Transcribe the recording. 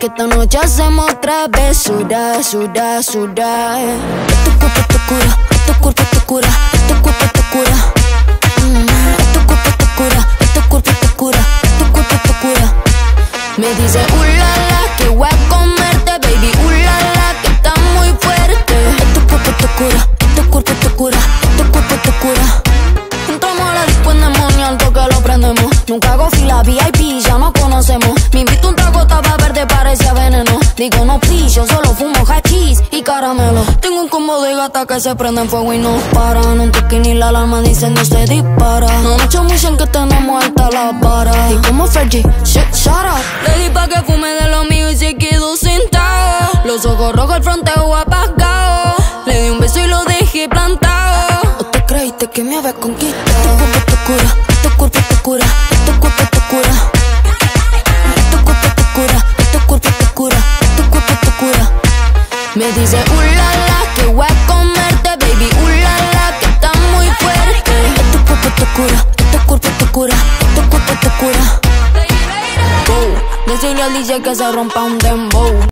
que esta noche hacemos travesura, sudar, sudar. Tu cuerpo te cura, tu cuerpo te cura, tu cuerpo te cura. Tu cuerpo te cura, tu cuerpo te cura, tu cuerpo te cura. Me dice ulala que voy a comerte, baby, ulala que está muy fuerte. Tu cuerpo te cura, tu cuerpo te cura, tu cuerpo te cura. Entramos a la disco endemonial porque lo prendemos. Nunca hago fila VIP, ya nos conocemos. Me invito un trago, estaba verde, parecía veneno. Digo no please, yo solo fumo hachís y caramelo. Tengo un combo de gata que se prende en fuego y no para. No toque ni la alarma dice no se dispara. No me echo mucho en que tenemos alta la vara. Y como Fergie, shut up. Le di pa' que fume de lo mío y se quedó sentado. Los ojos rojos, el fronteo apagado. Le di un beso y lo dejé plantado. ¿O te creíste que me habías conquistado? Tu cuerpo te cura, tu cuerpo te cura, tu cuerpo te cura. Tu cuerpo te cura, tu cuerpo te cura, tu cuerpo te cura. Me dice ulala que voy a comerte, baby, ulala que está muy fuerte. Tu cuerpo te cura, tu cuerpo te cura, tu cuerpo te cura. Decirle al DJ que se rompa un dembow.